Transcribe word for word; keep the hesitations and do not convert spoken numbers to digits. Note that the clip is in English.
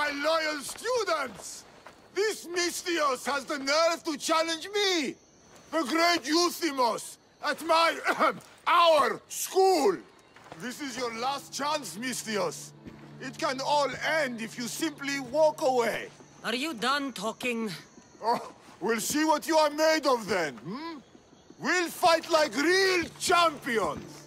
my loyal students! This Mystios has the nerve to challenge me, the great Euthymos, at my, our school! This is your last chance, Mystios. It can all end if you simply walk away. Are you done talking? Oh, we'll see what you are made of then, hmm? We'll fight like real champions!